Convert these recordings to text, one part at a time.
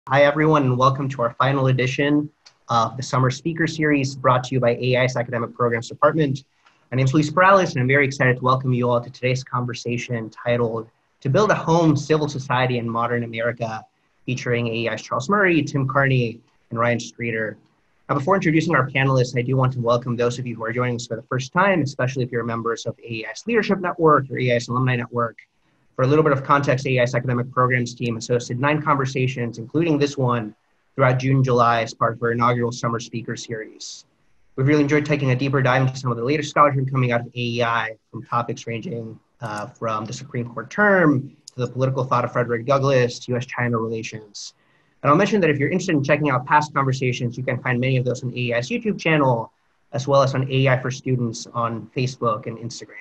Hi, everyone, and welcome to our final edition of the Summer Speaker Series brought to you by AEI's Academic Programs Department. My name is Luis Perales, and I'm very excited to welcome you all to today's conversation titled To Build a Home, Civil Society in Modern America, featuring AEI's Charles Murray, Tim Carney, and Ryan Streeter. Now, before introducing our panelists, I do want to welcome those of you who are joining us for the first time, especially if you're members of AEI's Leadership Network or AEI's Alumni Network. For a little bit of context, AEI's Academic Programs team has hosted 9 conversations, including this one, throughout June and July as part of our inaugural Summer Speaker Series. We've really enjoyed taking a deeper dive into some of the latest scholarship coming out of AEI, from topics ranging from the Supreme Court term to the political thought of Frederick Douglass to US-China relations. And I'll mention that if you're interested in checking out past conversations, you can find many of those on AEI's YouTube channel, as well as on AEI for Students on Facebook and Instagram.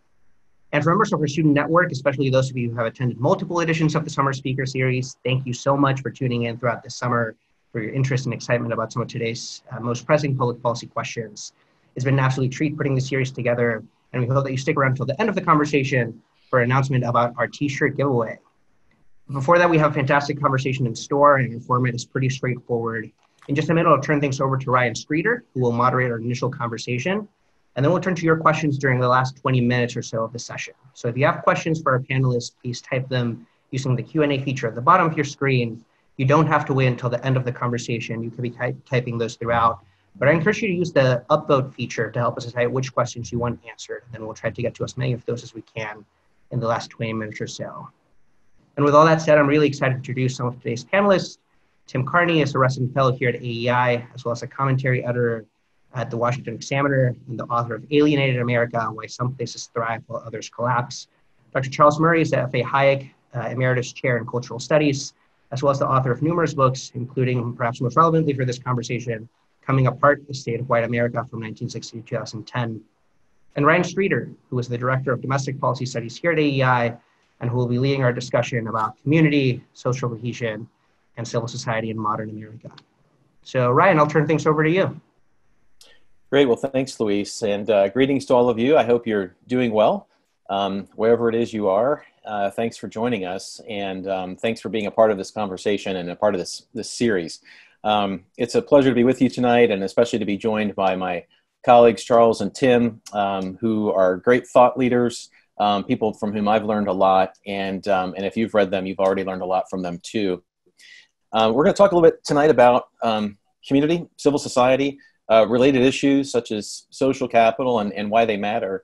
And for members of our student network, especially those of you who have attended multiple editions of the Summer Speaker Series, thank you so much for tuning in throughout this summer, for your interest and excitement about some of today's most pressing public policy questions. It's been an absolute treat putting the series together, and we hope that you stick around until the end of the conversation for an announcement about our t-shirt giveaway. Before that, we have a fantastic conversation in store, and your format is pretty straightforward. In just a minute, I'll turn things over to Ryan Streeter, who will moderate our initial conversation. And then we'll turn to your questions during the last 20 minutes or so of the session. So if you have questions for our panelists, please type them using the Q&A feature at the bottom of your screen. You don't have to wait until the end of the conversation. You could be typing those throughout. But I encourage you to use the upvote feature to help us decide which questions you want answered. And then we'll try to get to as many of those as we can in the last 20 minutes or so. And with all that said, I'm really excited to introduce some of today's panelists. Tim Carney is a resident fellow here at AEI, as well as a commentary editor at the Washington Examiner, and the author of Alienated America, Why Some Places Thrive While Others Collapse. Dr. Charles Murray is the F.A. Hayek Emeritus Chair in Cultural Studies, as well as the author of numerous books, including, perhaps most relevantly for this conversation, Coming Apart, The State of White America from 1960 to 2010. And Ryan Streeter, who is the Director of Domestic Policy Studies here at AEI, and who will be leading our discussion about community, social cohesion, and civil society in modern America. So Ryan, I'll turn things over to you. Great. Well, thanks, Luis, and greetings to all of you. I hope you're doing well, wherever it is you are. Thanks for joining us, and thanks for being a part of this conversation and a part of this series. It's a pleasure to be with you tonight, and especially to be joined by my colleagues, Charles and Tim, who are great thought leaders, people from whom I've learned a lot, and if you've read them, you've already learned a lot from them too. We're going to talk a little bit tonight about community, civil society, related issues such as social capital and why they matter.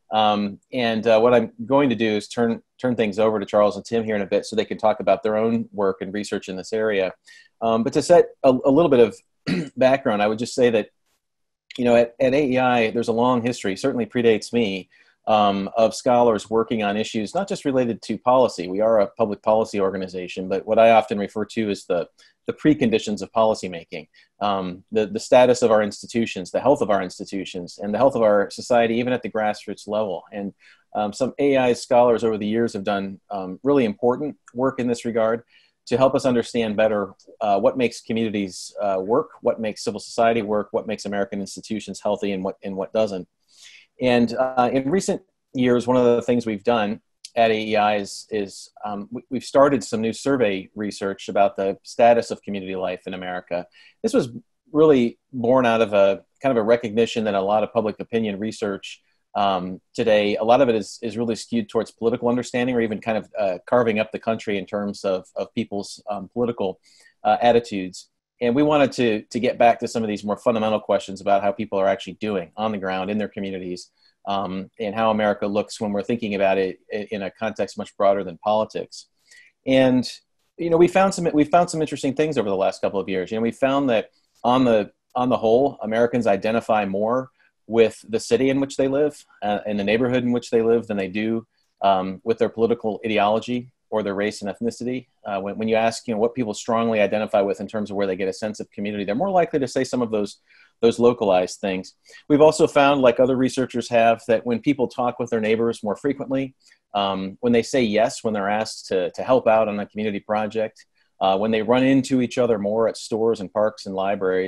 What I'm going to do is turn things over to Charles and Tim here in a bit so they can talk about their own work and research in this area. But to set a little bit of background, I would just say that, at AEI, there's a long history, certainly predates me, of scholars working on issues not just related to policy. We are a public policy organization, but what I often refer to as the preconditions of policymaking, the status of our institutions, the health of our institutions, and the health of our society, even at the grassroots level. And some AI scholars over the years have done really important work in this regard to help us understand better what makes communities work, what makes civil society work, what makes American institutions healthy, and what doesn't. And in recent years, one of the things we've done at AEI is we've started some new survey research about the status of community life in America. This was really born out of a kind of a recognition that a lot of public opinion research today, a lot of it is really skewed towards political understanding, or even kind of carving up the country in terms of people's political attitudes. And we wanted to get back to some of these more fundamental questions about how people are actually doing on the ground in their communities, and how America looks when we're thinking about it in a context much broader than politics. And we found some interesting things over the last couple of years. We found that on the whole, Americans identify more with the city in which they live, and the neighborhood in which they live, than they do with their political ideology or their race and ethnicity. When you ask, what people strongly identify with in terms of where they get a sense of community, they're more likely to say some of those localized things. We've also found, like other researchers have, that when people talk with their neighbors more frequently, when they say yes, when they're asked to help out on a community project, when they run into each other more at stores and parks and libraries,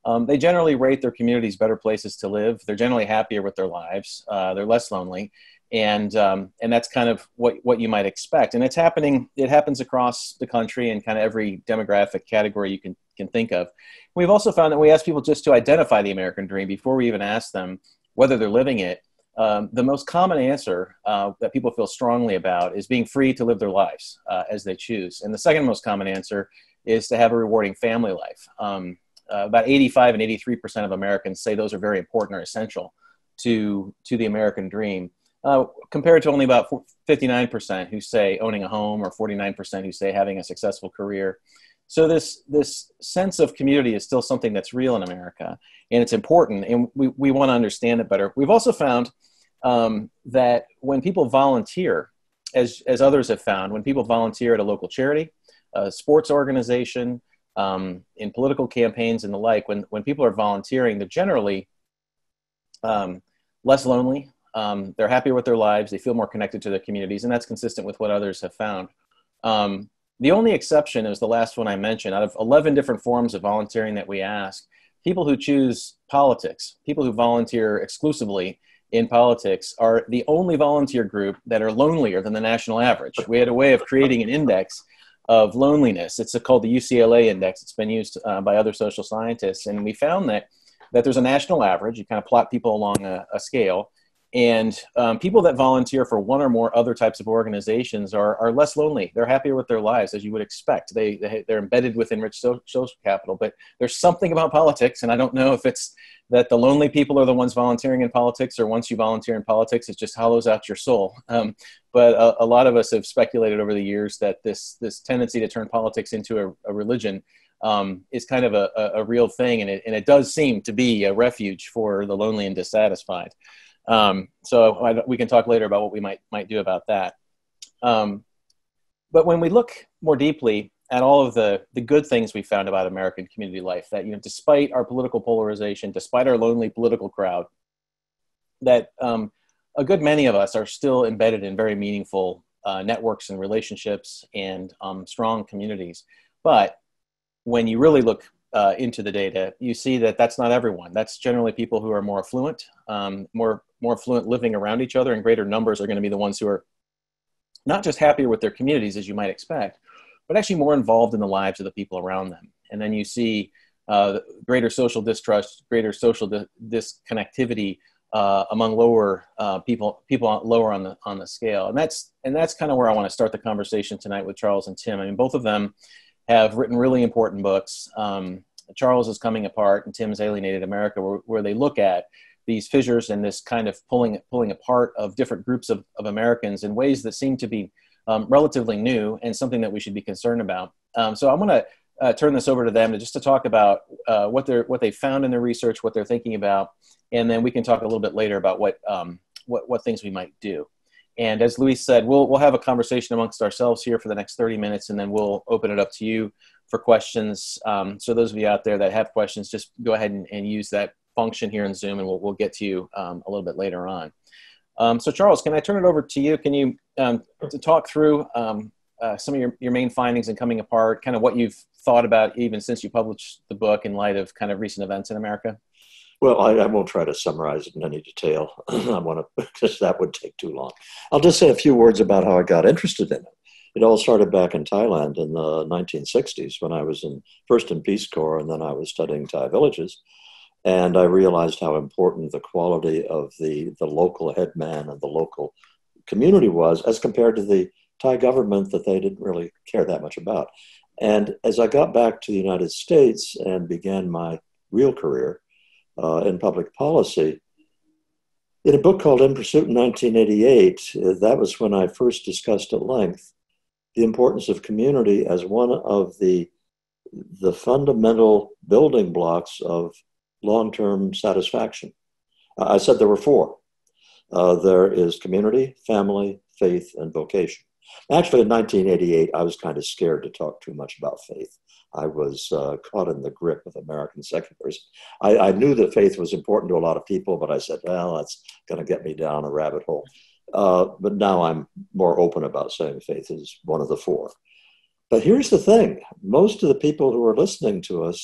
they generally rate their communities better places to live. They're generally happier with their lives. They're less lonely. And that's kind of what you might expect. And it's happening. It happens across the country in kind of every demographic category you can think of. We've also found that we ask people just to identify the American dream before we even ask them whether they're living it. The most common answer that people feel strongly about is being free to live their lives as they choose. And the second most common answer is to have a rewarding family life. About 85 and 83% of Americans say those are very important or essential to the American dream. Compared to only about 59% who say owning a home, or 49% who say having a successful career. So this sense of community is still something that's real in America, and it's important, and we want to understand it better. We've also found that when people volunteer, as others have found, when people volunteer at a local charity, a sports organization, in political campaigns and the like, when people are volunteering, they're generally less lonely. They're happier with their lives. They feel more connected to their communities, and that's consistent with what others have found. The only exception is the last one I mentioned. Out of 11 different forms of volunteering that we ask, people who choose politics, people who volunteer exclusively in politics, are the only volunteer group that are lonelier than the national average. We had a way of creating an index of loneliness. It's called the UCLA index. It's been used by other social scientists, and we found that there's a national average. You kind of plot people along a scale. And people that volunteer for one or more other types of organizations are less lonely. They're happier with their lives, as you would expect. They're embedded within rich social capital. But there's something about politics, and I don't know if it's that the lonely people are the ones volunteering in politics, or once you volunteer in politics, it just hollows out your soul. But a lot of us have speculated over the years that this tendency to turn politics into a religion is kind of a real thing, and it does seem to be a refuge for the lonely and dissatisfied. So we can talk later about what we might do about that. But when we look more deeply at all of the good things we found about American community life, that, despite our political polarization, despite our lonely political crowd, that a good many of us are still embedded in very meaningful networks and relationships and strong communities. But when you really look into the data, you see that that's not everyone. That's generally people who are more affluent, more affluent, living around each other, and greater numbers are going to be the ones who are not just happier with their communities, as you might expect, but actually more involved in the lives of the people around them. And then you see greater social distrust, greater social disconnectivity among lower people lower on the scale. And that's kind of where I want to start the conversation tonight with Charles and Tim. I mean, both of them have written really important books. Charles is Coming Apart and Tim's Alienated America, where they look at these fissures and this kind of pulling apart of different groups of Americans in ways that seem to be relatively new and something that we should be concerned about. So I'm going to turn this over to them to talk about what they found in their research, what they're thinking about, and then we can talk a little bit later about what things we might do. And as Luis said, we'll have a conversation amongst ourselves here for the next 30 minutes, and then we'll open it up to you for questions. So those of you out there that have questions, just go ahead and use that function here in Zoom, and we'll get to you a little bit later on. So Charles, can I turn it over to you? Can you to talk through some of your main findings in Coming Apart, kind of what you've thought about even since you published the book in light of kind of recent events in America? Well, I won't try to summarize it in any detail. Because that would take too long. I'll just say a few words about how I got interested in it. It all started back in Thailand in the 1960s when I was first in Peace Corps, and then I was studying Thai villages. And I realized how important the quality of the local headman and the local community was as compared to the Thai government that they didn't really care that much about. And as I got back to the United States and began my real career in public policy, in a book called In Pursuit in 1988, that was when I first discussed at length the importance of community as one of the fundamental building blocks of long-term satisfaction. I said there were four. There is community, family, faith, and vocation. Actually, in 1988, I was kind of scared to talk too much about faith. I was caught in the grip of American secularism. I knew that faith was important to a lot of people, but I said, well, that's going to get me down a rabbit hole. But now I'm more open about saying faith is one of the four. But here's the thing. Most of the people who are listening to us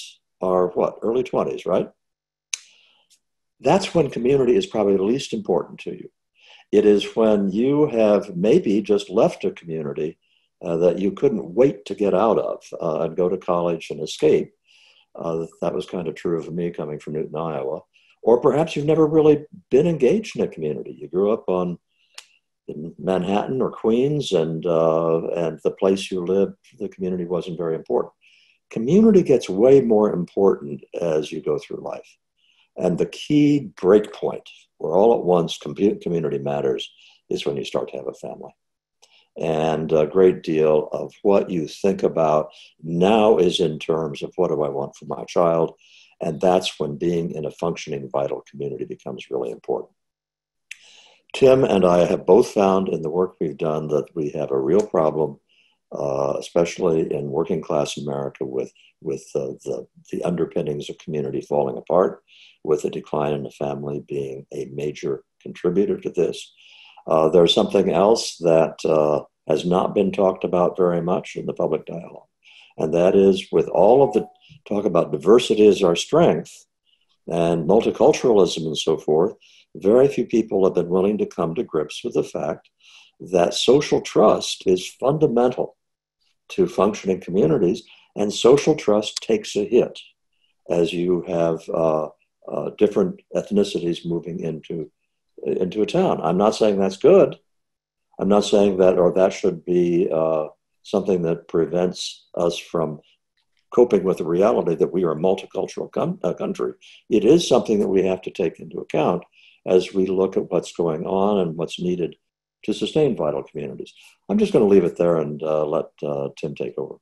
are what, early 20s, right? That's when community is probably the least important to you. It is when you have maybe just left a community that you couldn't wait to get out of and go to college and escape. That was kind of true of me coming from Newton, Iowa. Or perhaps you've never really been engaged in a community. You grew up in Manhattan or Queens, and the place you lived, the community wasn't very important. Community gets way more important as you go through life. And the key break point where all at once community matters is when you start to have a family. And a great deal of what you think about now is in terms of what do I want for my child? And that's when being in a functioning, vital community becomes really important. Tim and I have both found in the work we've done that we have a real problem, especially in working class America, with the underpinnings of community falling apart, with the decline in the family being a major contributor to this. There's something else that has not been talked about very much in the public dialogue, and that is, with all of the talk about diversity as our strength and multiculturalism and so forth, very few people have been willing to come to grips with the fact that social trust is fundamental to functioning communities, and social trust takes a hit as you have different ethnicities moving into a town. I'm not saying that's good. I'm not saying that, or that should be something that prevents us from coping with the reality that we are a multicultural country. It is something that we have to take into account as we look at what's going on and what's needed to sustain vital communities. I'm just going to leave it there and let Tim take over.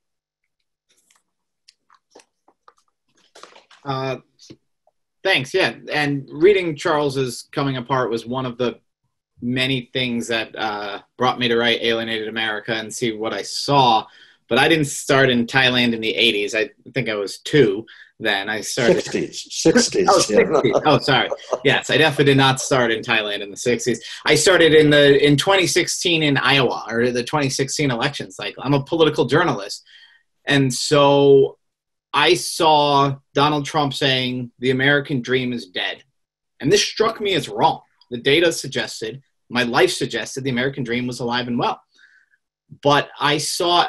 Thanks. Yeah. And reading Charles's Coming Apart was one of the many things that brought me to write Alienated America and see what I saw. But I didn't start in Thailand in the 80s. I think I was 2 then. I started 60s. Oh, 60s. Oh, sorry. Yes, I definitely did not start in Thailand in the 60s. I started in 2016 in Iowa, or the 2016 election cycle. I'm a political journalist. And so I saw Donald Trump saying the American dream is dead. And this struck me as wrong. The data suggested, my life suggested, the American dream was alive and well. But I saw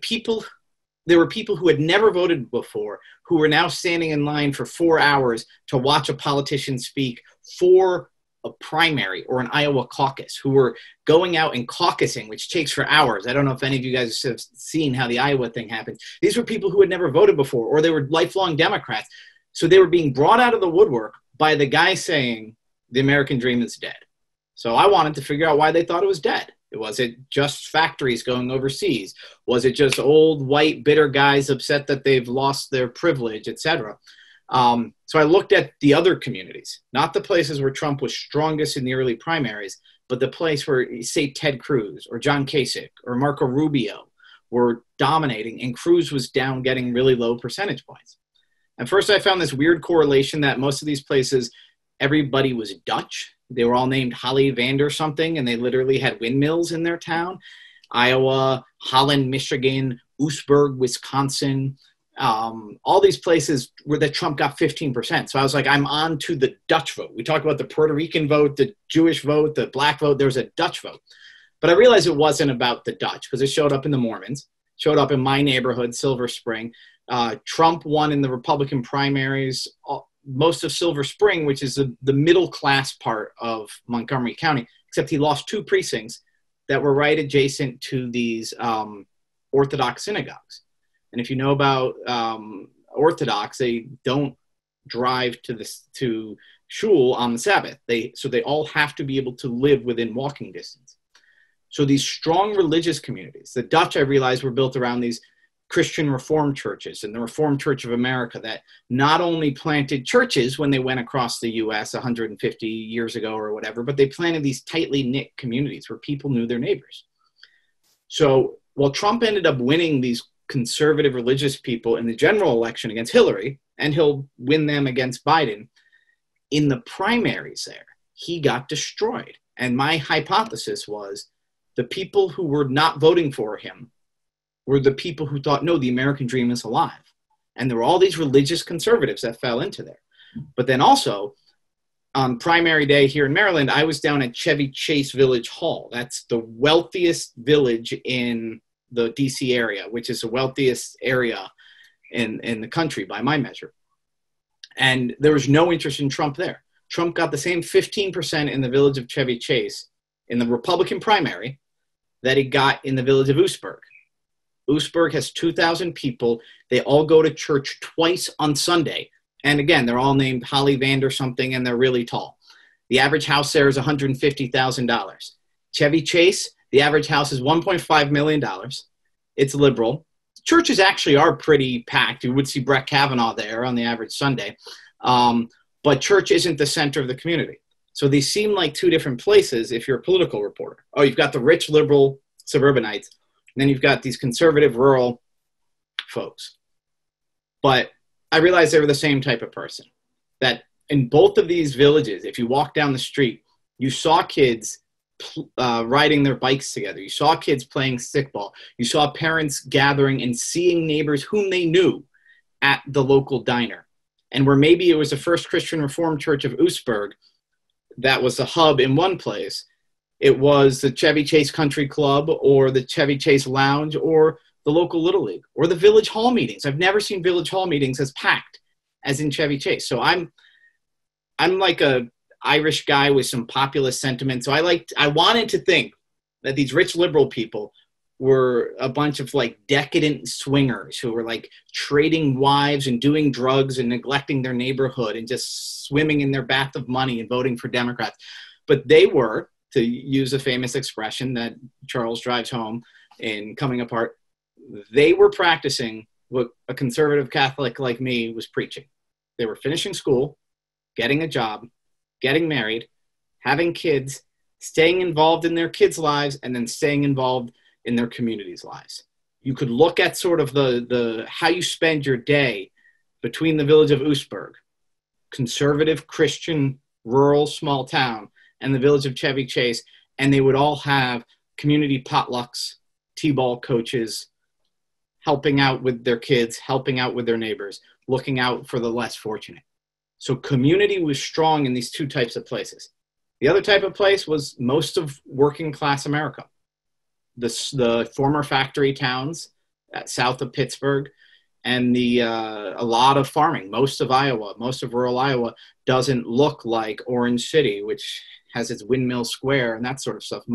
there were people who had never voted before who were now standing in line for 4 hours to watch a politician speak for a primary or an Iowa caucus, who were going out and caucusing, which takes for hours. I don't know if any of you guys have seen how the Iowa thing happens. These were people who had never voted before, or they were lifelong Democrats. So they were being brought out of the woodwork by the guy saying the American dream is dead. So I wanted to figure out why they thought it was dead. Was it just factories going overseas? Was it just old, white, bitter guys upset that they've lost their privilege, etc.? So I looked at the other communities, not the places where Trump was strongest in the early primaries, but the place where, say, Ted Cruz or John Kasich or Marco Rubio were dominating, and Cruz was down getting really low percentage points. And first I found this weird correlation that most of these places, everybody was Dutch. They were all named Holly Vander something, and they literally had windmills in their town. Iowa, Holland, Michigan, Oostburg, Wisconsin, all these places where that Trump got 15%. So I was like, I'm on to the Dutch vote. We talked about the Puerto Rican vote, the Jewish vote, the black vote. There was a Dutch vote. But I realized it wasn't about the Dutch because it showed up in the Mormons, showed up in my neighborhood, Silver Spring. Trump won in the Republican primaries, most of Silver Spring, which is the middle class part of Montgomery County, except he lost 2 precincts that were right adjacent to these Orthodox synagogues. And if you know about Orthodox, they don't drive to shul on the Sabbath. So they all have to be able to live within walking distance. So these strong religious communities, the Dutch, I realized, were built around these Christian Reformed churches and the Reformed Church of America that not only planted churches when they went across the U.S. 150 years ago or whatever, but they planted these tightly knit communities where people knew their neighbors. So while Trump ended up winning these conservative religious people in the general election against Hillary, and he'll win them against Biden, in the primaries there, he got destroyed. And my hypothesis was the people who were not voting for him were the people who thought, no, the American dream is alive. And there were all these religious conservatives that fell into there. But then also, on primary day here in Maryland, I was down at Chevy Chase Village Hall. That's the wealthiest village in the DC area, which is the wealthiest area in the country by my measure. And there was no interest in Trump there. Trump got the same 15% in the village of Chevy Chase in the Republican primary that he got in the village of Oostburg. Oostburg has 2,000 people. They all go to church twice on Sunday. And again, they're all named Holly Vander something, and they're really tall. The average house there is $150,000. Chevy Chase, the average house is $1.5 million. It's liberal. Churches actually are pretty packed. You would see Brett Kavanaugh there on the average Sunday. But church isn't the center of the community. So these seem like two different places if you're a political reporter. Oh, you've got the rich liberal suburbanites, and then you've got these conservative rural folks. But I realized they were the same type of person. That in both of these villages, if you walk down the street, you saw kids riding their bikes together. You saw kids playing stickball. You saw parents gathering and seeing neighbors whom they knew at the local diner. And where maybe it was the First Christian Reformed Church of Oostburg that was the hub in one place, it was the Chevy Chase Country Club or the Chevy Chase Lounge or the local Little League or the Village Hall meetings. I've never seen Village Hall meetings as packed as in Chevy Chase. So I'm like a Irish guy with some populist sentiment. So I wanted to think that these rich liberal people were a bunch of like decadent swingers who were like trading wives and doing drugs and neglecting their neighborhood and just swimming in their bath of money and voting for Democrats. But they were, to use a famous expression that Charles drives home in Coming Apart, they were practicing what a conservative Catholic like me was preaching. They were finishing school, getting a job, getting married, having kids, staying involved in their kids' lives, and then staying involved in their communities' lives. You could look at sort of the how you spend your day between the village of Oostburg, conservative, Christian, rural, small town, and the village of Chevy Chase, and they would all have community potlucks, t-ball coaches, helping out with their kids, helping out with their neighbors, looking out for the less fortunate. So community was strong in these two types of places. The other type of place was most of working class America. The former factory towns south of Pittsburgh and a lot of farming. Most of Iowa, most of rural Iowa doesn't look like Orange City, which has its Windmill Square and that sort of stuff.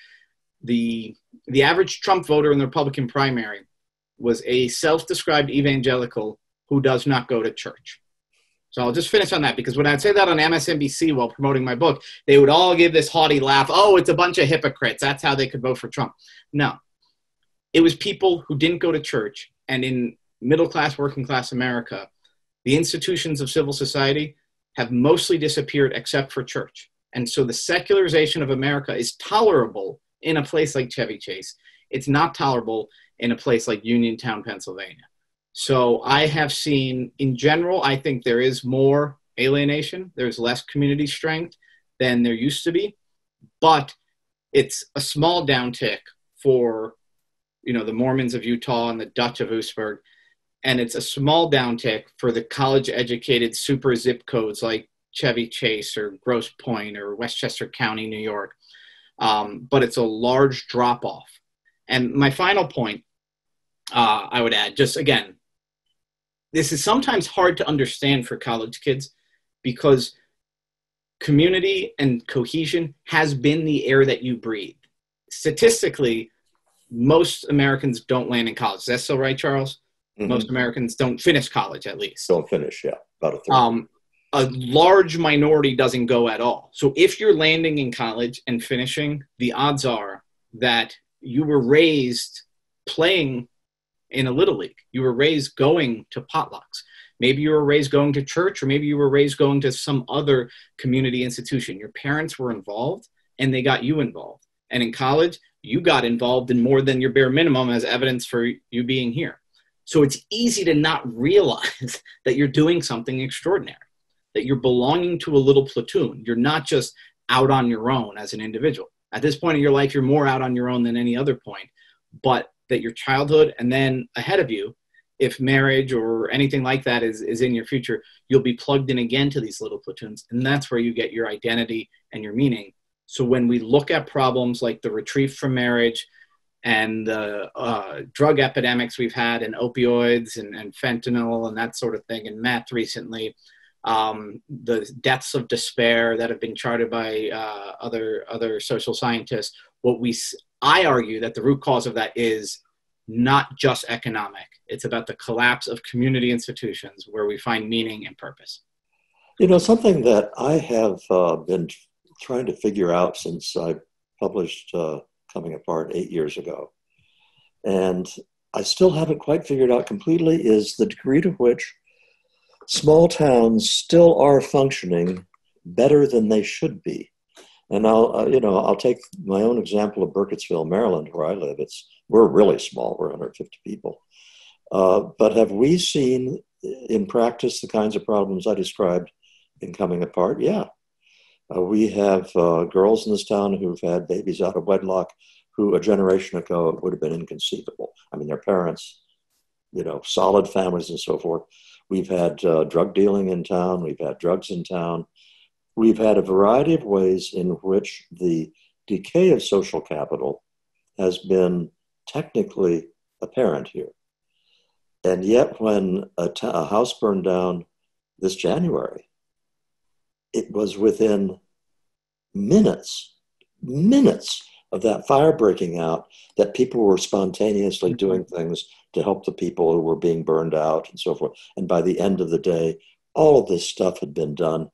The average Trump voter in the Republican primary was a self-described evangelical who does not go to church. So I'll just finish on that, because when I'd say that on MSNBC while promoting my book, they would all give this haughty laugh. Oh, it's a bunch of hypocrites. That's how they could vote for Trump. No, it was people who didn't go to church. And in middle-class, working-class America, the institutions of civil society have mostly disappeared except for church. And so the secularization of America is tolerable in a place like Chevy Chase. It's not tolerable in a place like Uniontown, Pennsylvania. So I have seen, in general, I think there is more alienation. There's less community strength than there used to be. But it's a small downtick for, the Mormons of Utah and the Dutch of Oostburg. And it's a small downtick for the college-educated super zip codes like Chevy Chase or Grosse Pointe or Westchester County, New York. But it's a large drop-off. And my final point, I would add, just again, this is sometimes hard to understand for college kids because community and cohesion has been the air that you breathe. Statistically, most Americans don't land in college. Is that still right, Charles? Mm-hmm. Most Americans don't finish college, at least. Don't finish, yeah. About a third. A large minority doesn't go at all. So if you're landing in college and finishing, the odds are that you were raised playing in a little league. You were raised going to potlucks. Maybe you were raised going to church, or maybe you were raised going to some other community institution. Your parents were involved and they got you involved. And in college, you got involved in more than your bare minimum as evidence for you being here. So it's easy to not realize that you're doing something extraordinary, that you're belonging to a little platoon. You're not just out on your own as an individual. At this point in your life, you're more out on your own than any other point, but that your childhood and then ahead of you if marriage or anything like that is in your future, you'll be plugged in again to these little platoons. And that's where you get your identity and your meaning. So when we look at problems like the retreat from marriage and the drug epidemics we've had, and opioids and fentanyl and that sort of thing, and meth recently, the deaths of despair that have been charted by other social scientists, I argue that the root cause of that is not just economic. It's about the collapse of community institutions where we find meaning and purpose. You know, something that I have been trying to figure out since I published Coming Apart 8 years ago, and I still haven't quite figured out completely, is the degree to which small towns still are functioning better than they should be. And I'll take my own example of Burkittsville, Maryland, where I live. We're really small. We're 150 people. But have we seen in practice the kinds of problems I described in Coming Apart? Yeah. We have girls in this town who've had babies out of wedlock who a generation ago it would have been inconceivable. I mean, their parents, solid families and so forth. We've had drug dealing in town. We've had drugs in town. We've had a variety of ways in which the decay of social capital has been technically apparent here. And yet when a house burned down this January, it was within minutes of that fire breaking out that people were spontaneously doing things to help the people who were being burned out and so forth. And by the end of the day, all of this stuff had been done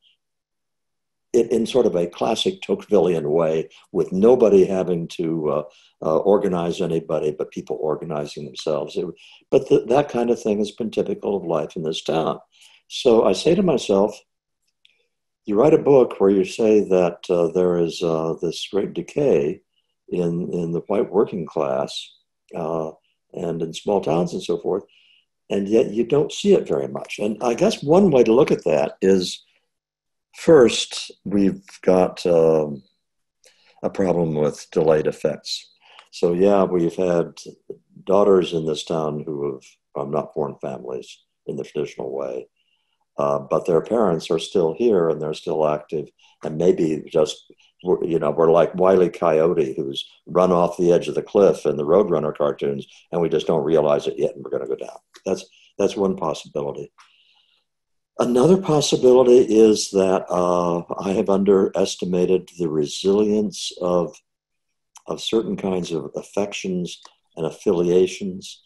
in sort of a classic Tocquevillian way, with nobody having to organize anybody, but people organizing themselves. But that kind of thing has been typical of life in this town. So I say to myself, you write a book where you say that there is this great decay in the white working class and in small towns and so forth, and yet you don't see it very much. And I guess one way to look at that is, first, we've got a problem with delayed effects. So yeah, we've had daughters in this town who have not formed families in the traditional way, but their parents are still here and they're still active, and maybe just, we're like Wile E. Coyote, who's run off the edge of the cliff in the Roadrunner cartoons, and we just don't realize it yet, and we're going to go down. That's one possibility. Another possibility is that I have underestimated the resilience of certain kinds of affections and affiliations,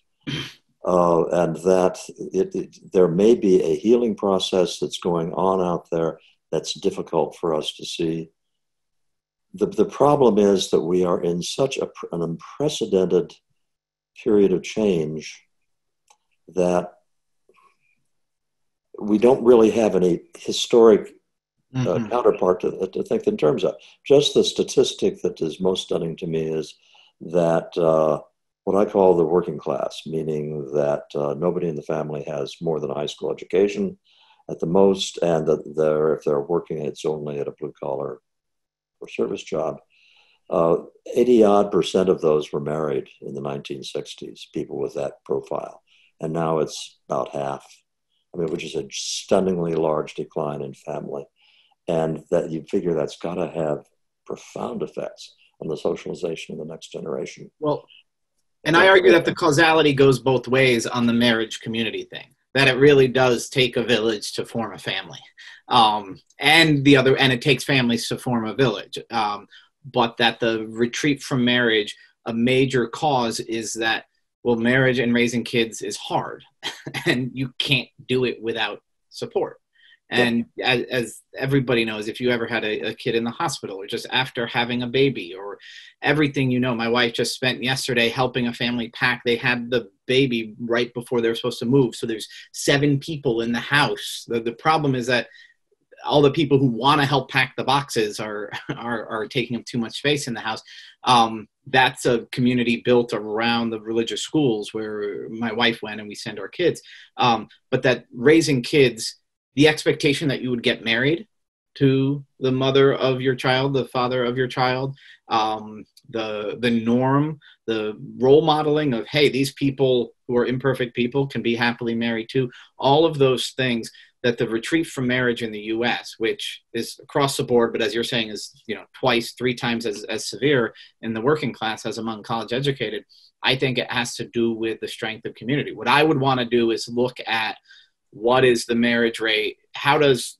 and that there may be a healing process that's going on out there that's difficult for us to see. The problem is that we are in such an unprecedented period of change that we don't really have any historic counterpart to think in terms of. Just the statistic that is most stunning to me is that what I call the working class, meaning that nobody in the family has more than a high school education at the most, and that if they're working, it's only at a blue collar or service job. 80-odd% of those were married in the 1960s, people with that profile. And now it's about half. Which is a stunningly large decline in family. And that you figure that's got to have profound effects on the socialization of the next generation. Well, and I argue that the causality goes both ways on the marriage community thing, that it really does take a village to form a family. And it takes families to form a village. But that the retreat from marriage, a major cause is that, well, marriage and raising kids is hard and you can't do it without support. And as everybody knows, if you ever had a kid in the hospital or just after having a baby or everything, my wife just spent yesterday helping a family pack. They had the baby right before they were supposed to move. So there's 7 people in the house. The problem is that all the people who want to help pack the boxes are taking up too much space in the house. That's a community built around the religious schools where my wife went and we send our kids. But that raising kids, the expectation that you would get married to the mother of your child, the father of your child, the norm, the role modeling of, hey, these people who are imperfect people can be happily married too. All of those things that the retreat from marriage in the U.S., which is across the board, but as you're saying is, twice, 3 times as severe in the working class as among college educated, I think it has to do with the strength of community. What I would want to do is look at what is the marriage rate? How does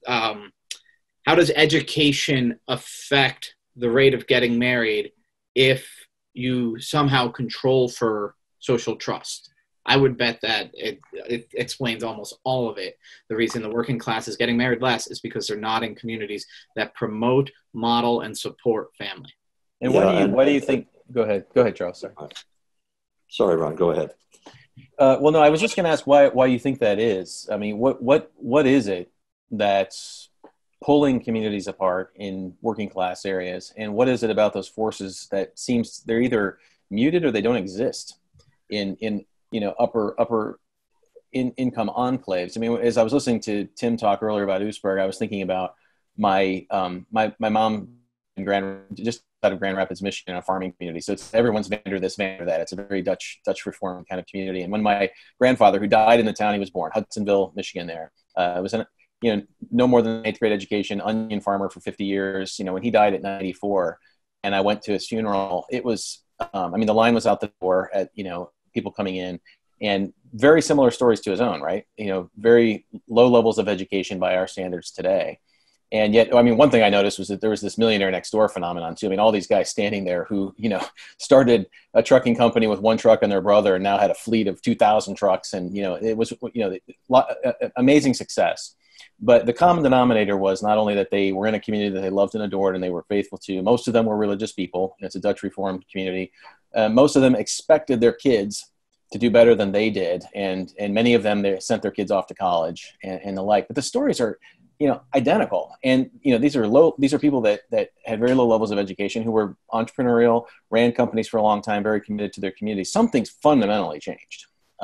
education affect the rate of getting married if you somehow control for social trust? I would bet that it explains almost all of it. The reason the working class is getting married less is because they're not in communities that promote, model, and support family. And what do you think? Go ahead, Charles. Sorry, Ron. Go ahead. Well, no, I was just going to ask why you think that is. I mean, what is it that's pulling communities apart in working class areas, and what is it about those forces that seems they're either muted or they don't exist in upper income enclaves? I mean, as I was listening to Tim talk earlier about Oostburg, I was thinking about my mom in just out of Grand Rapids, Michigan, a farming community. So it's everyone's vendor this, vendor that. It's a very Dutch Reform kind of community. And when my grandfather, who died in the town he was born, Hudsonville, Michigan, there was no more than 8th grade education, onion farmer for 50 years. When he died at 94, and I went to his funeral, it was the line was out the door at people coming in, and very similar stories to his own, right? Very low levels of education by our standards today. And yet, one thing I noticed was that there was this millionaire next door phenomenon too. All these guys standing there who, started a trucking company with 1 truck and their brother and now had a fleet of 2,000 trucks. And, it was, amazing success. But the common denominator was not only that they were in a community that they loved and adored and they were faithful to. Most of them were religious people. It's a Dutch Reformed community. Most of them expected their kids to do better than they did. And many of them, they sent their kids off to college and the like. But the stories are, identical. And, these are people that had very low levels of education, who were entrepreneurial, ran companies for a long time, very committed to their community. Something's fundamentally changed,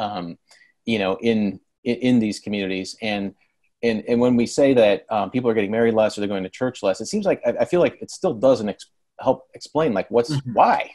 in these communities. And when we say that people are getting married less or they're going to church less, it seems like, I feel like it still doesn't help explain like why,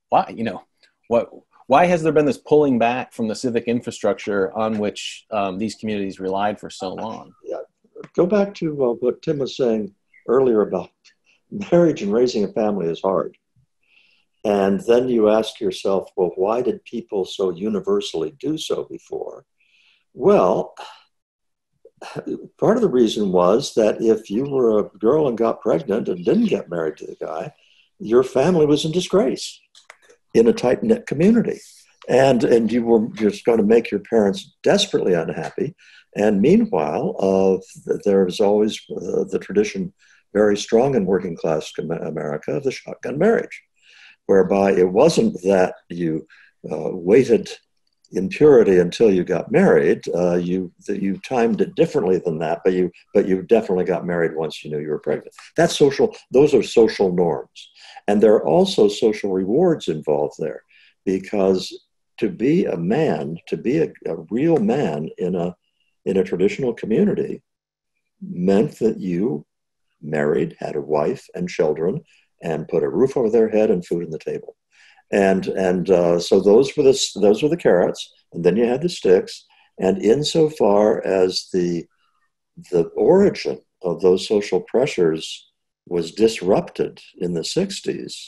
why has there been this pulling back from the civic infrastructure on which these communities relied for so long? Yeah. Go back to what Tim was saying earlier about marriage and raising a family is hard. And then you ask yourself, well, why did people so universally do so before? Well, part of the reason was that if you were a girl and got pregnant and didn't get married to the guy, your family was in disgrace in a tight-knit community. And you were just going to make your parents desperately unhappy. And meanwhile, there was always the tradition very strong in working class America of the shotgun marriage, whereby it wasn't that you waited in purity until you got married. You timed it differently than that, but you definitely got married once you knew you were pregnant. That's social. Those are social norms, and there are also social rewards involved there, because to be a man, to be a real man in a traditional community, meant that you married, had a wife and children, and put a roof over their head and food on the table. And so those were the carrots, and then you had the sticks. And insofar as the origin of those social pressures was disrupted in the 60s,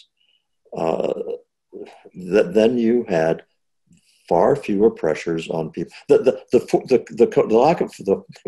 then you had far fewer pressures on people. The lack of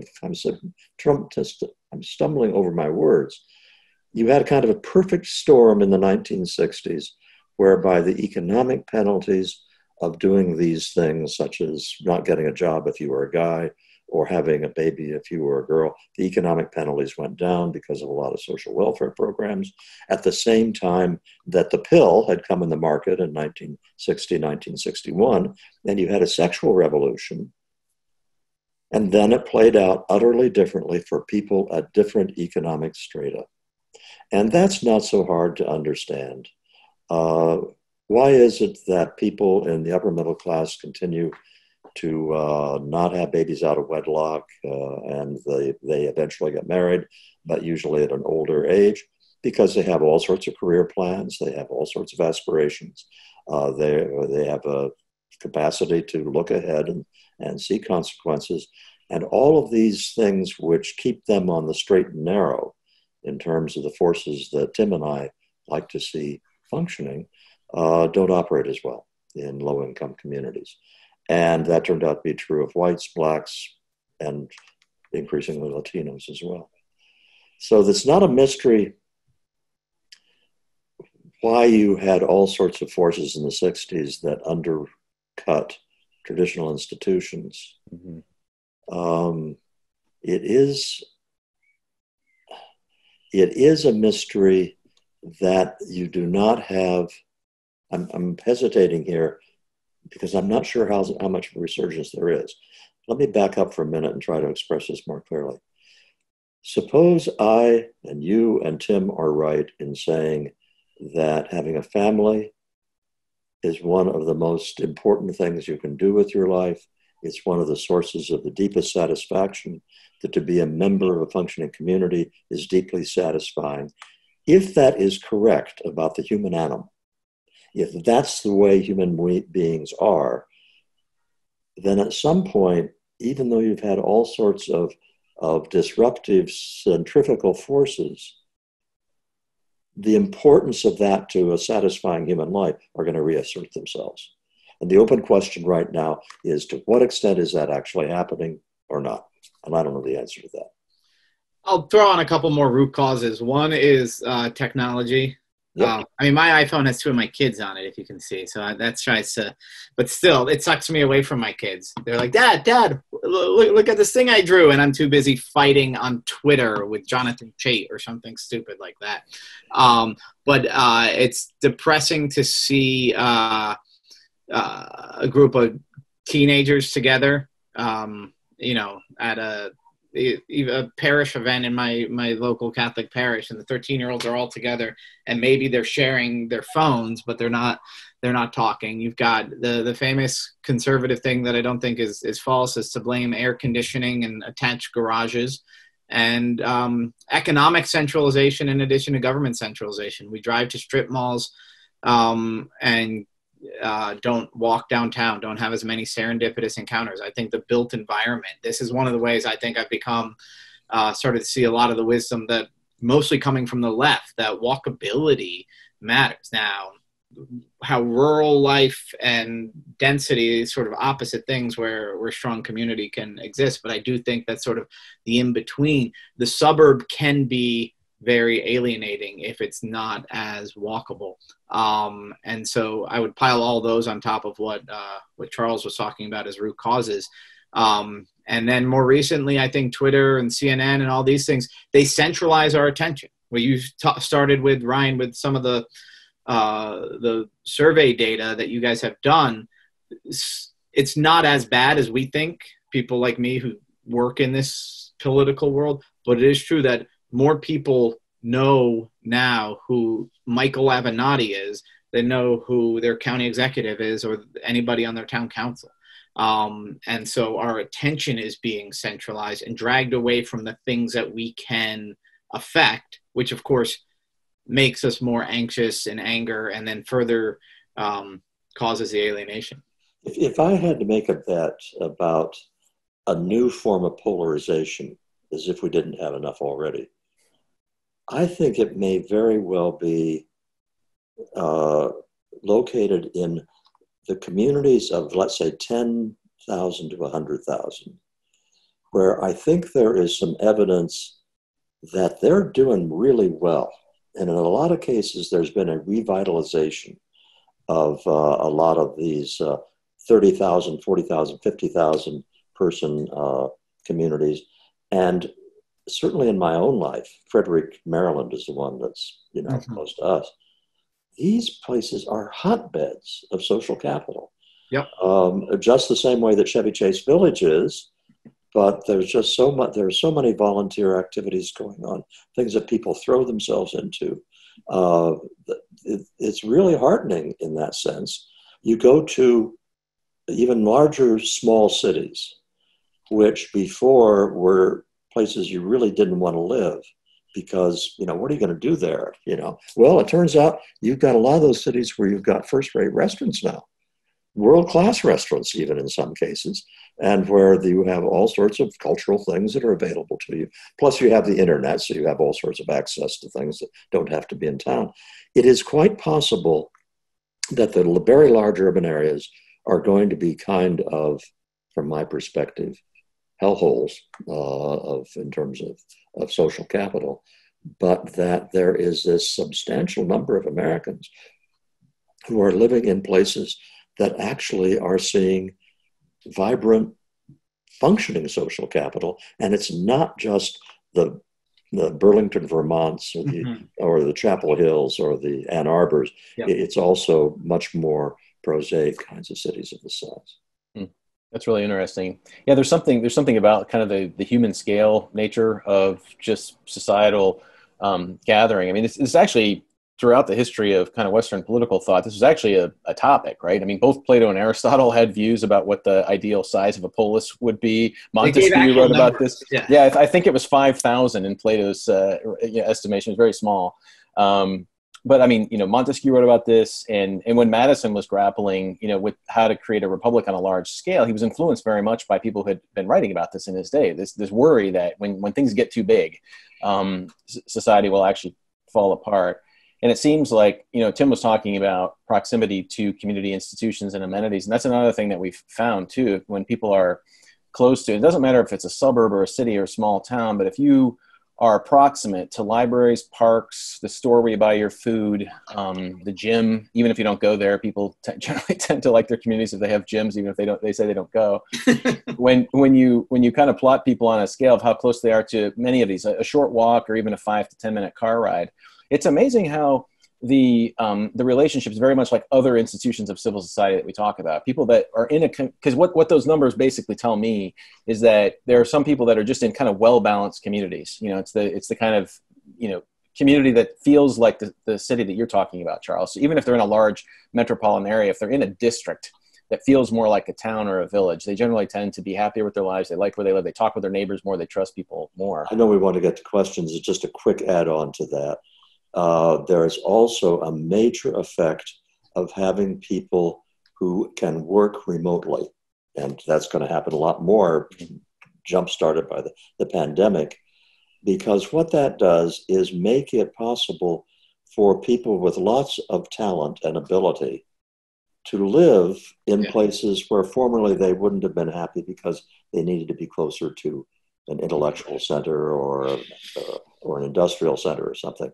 I'm stumbling over my words. You had kind of a perfect storm in the 1960s, whereby the economic penalties of doing these things, such as not getting a job if you were a guy, or having a baby if you were a girl, the economic penalties went down because of a lot of social welfare programs, at the same time that the pill had come in the market in 1960, 1961, and you had a sexual revolution. And then it played out utterly differently for people at different economic strata. And that's not so hard to understand. Why is it that people in the upper middle class continue to not have babies out of wedlock, and they eventually get married, but usually at an older age? Because they have all sorts of career plans, they have all sorts of aspirations. They have a capacity to look ahead and see consequences. And all of these things which keep them on the straight and narrow in terms of the forces that Tim and I like to see functioning don't operate as well in low-income communities. And that turned out to be true of whites, blacks, and increasingly Latinos as well. So it's not a mystery why you had all sorts of forces in the 60s that undercut traditional institutions. Mm-hmm. It is a mystery that you do not have. I'm hesitating here because I'm not sure how much of a resurgence there is. Let me back up for a minute and try to express this more clearly. Suppose I and you and Tim are right in saying that having a family is one of the most important things you can do with your life. It's one of the sources of the deepest satisfaction, that to be a member of a functioning community is deeply satisfying. If that is correct about the human animal, if that's the way human beings are, then at some point, even though you've had all sorts of disruptive centrifugal forces, the importance of that to a satisfying human life are going to reassert themselves. And the open question right now is, to what extent is that actually happening or not? And I don't know the answer to that. I'll throw on a couple more root causes. One is technology. Yep. I mean, my iPhone has two of my kids on it, if you can see. So that tries to, but still, it sucks me away from my kids. They're like, Dad, look at this thing I drew. And I'm too busy fighting on Twitter with Jonathan Chait or something stupid like that. But it's depressing to see a group of teenagers together, at a parish event in my local Catholic parish, and the 13-year-olds are all together, and maybe they're sharing their phones, but they're not talking. You've got the famous conservative thing that I don't think is false, is to blame air conditioning and attached garages, and economic centralization in addition to government centralization. We drive to strip malls and don't walk downtown, don't have as many serendipitous encounters. I think the built environment, this is one of the ways I think I've become, started to see a lot of the wisdom that mostly coming from the left, that walkability matters. Now, how rural life and density is sort of opposite things where strong community can exist. But I do think that sort of the in-between, the suburb can be very alienating if it's not as walkable. And so I would pile all those on top of what Charles was talking about as root causes. And then more recently, I think Twitter and CNN and all these things, they centralize our attention. Well, you started with, Ryan, with some of the survey data that you guys have done. It's not as bad as we think, people like me who work in this political world, but it is true that more people know now who Michael Avenatti is than know who their county executive is or anybody on their town council. And so our attention is being centralized and dragged away from the things that we can affect, which of course makes us more anxious and anger, and then further causes the alienation. If I had to make a bet about a new form of polarization, as if we didn't have enough already, I think it may very well be located in the communities of, let's say, 10,000 to 100,000, where I think there is some evidence that they're doing really well. And in a lot of cases, there's been a revitalization of a lot of these 30,000, 40,000, 50,000 person communities. And certainly in my own life, Frederick, Maryland is the one that's, close to us. These places are hotbeds of social capital. Yep. Just the same way that Chevy Chase Village is, but there's just so much. There are so many volunteer activities going on, things that people throw themselves into. It's really heartening in that sense. You go to even larger, small cities, which before were places you really didn't want to live. because, what are you going to do there? Well, it turns out you've got a lot of those cities where you've got first-rate restaurants now, world-class restaurants even in some cases, and where you have all sorts of cultural things that are available to you. Plus you have the internet, so you have all sorts of access to things that don't have to be in town. It is quite possible that the very large urban areas are going to be kind of, from my perspective, hellholes in terms of social capital, but that there is this substantial number of Americans who are living in places that actually are seeing vibrant, functioning social capital. And it's not just the Burlington, Vermonts, or the Chapel Hills or the Ann Arbors. Yep. It's also much more prosaic kinds of cities of the size. That's really interesting. Yeah, there's something about kind of the human scale nature of just societal gathering. I mean, it's actually throughout the history of kind of Western political thought, this was actually a topic, right? I mean, both Plato and Aristotle had views about what the ideal size of a polis would be. Montesquieu wrote about this. Yeah, I think it was 5,000 in Plato's estimation. It was very small. But I mean, Montesquieu wrote about this, and when Madison was grappling, with how to create a republic on a large scale, he was influenced very much by people who had been writing about this in his day. This worry that when things get too big, society will actually fall apart. And it seems like, Tim was talking about proximity to community institutions and amenities, and that's another thing that we've found too. When people are close to, it doesn't matter if it's a suburb or a city or a small town, but if you are proximate to libraries, parks, the store where you buy your food, the gym. Even if you don't go there, people generally tend to like their communities if they have gyms, even if they say they don't go. when you kind of plot people on a scale of how close they are to many of these, a short walk or even a 5 to 10 minute car ride, it's amazing how the relationship is very much like other institutions of civil society that we talk about. People that are in because what those numbers basically tell me is that there are some people that are just in kind of well-balanced communities. It's the kind of, community that feels like the city that you're talking about, Charles. So even if they're in a large metropolitan area, if they're in a district that feels more like a town or a village, they generally tend to be happier with their lives. They like where they live. They talk with their neighbors more. They trust people more. I know we want to get to questions. It's just a quick add-on to that. There is also a major effect of having people who can work remotely. And that's going to happen a lot more, jump-started by the pandemic, because what that does is make it possible for people with lots of talent and ability to live in places where formerly they wouldn't have been happy because they needed to be closer to an intellectual center or an industrial center or something.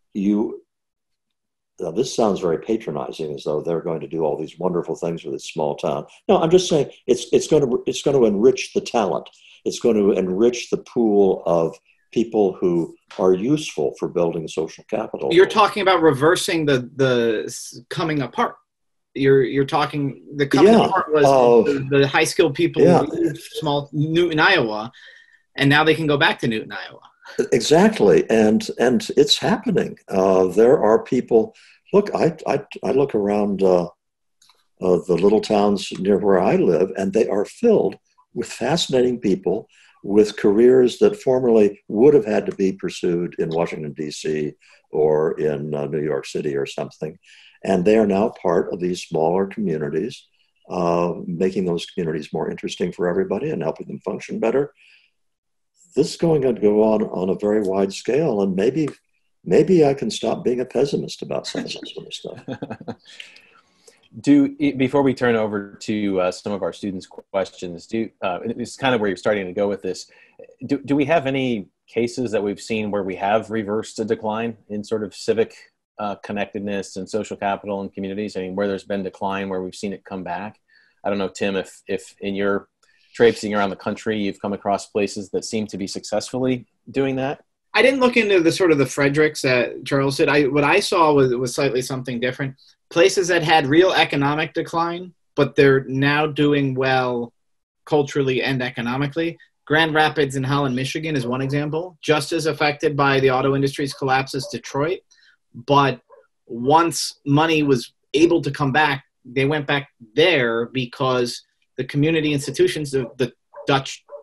This sounds very patronizing, as though they're going to do all these wonderful things with this small town. No, I'm just saying it's going to enrich the talent. It's going to enrich the pool of people who are useful for building social capital. You're talking about reversing the coming apart. You're talking the coming apart was the high skilled people who lived small Newton, Iowa, and now they can go back to Newton, Iowa. Exactly, and it's happening. There are people. Look, I look around the little towns near where I live, and they are filled with fascinating people with careers that formerly would have had to be pursued in Washington, D.C. or in New York City or something, and they are now part of these smaller communities, making those communities more interesting for everybody and helping them function better. This is going to go on a very wide scale, and maybe I can stop being a pessimist about some of this sort of stuff. Before we turn over to some of our students' questions, it's kind of where you're starting to go with this. Do we have any cases that we've seen where we have reversed a decline in sort of civic connectedness and social capital in communities? I mean, where there's been decline, where we've seen it come back? I don't know, Tim, if in your traipsing around the country, you've come across places that seem to be successfully doing that? I didn't look into the sort of the Fredericks that Charles did. What I saw was slightly something different. Places that had real economic decline, but they're now doing well culturally and economically. Grand Rapids in Holland, Michigan is one example, just as affected by the auto industry's collapse as Detroit. But once money was able to come back, they went back there because the community institutions, the Dutch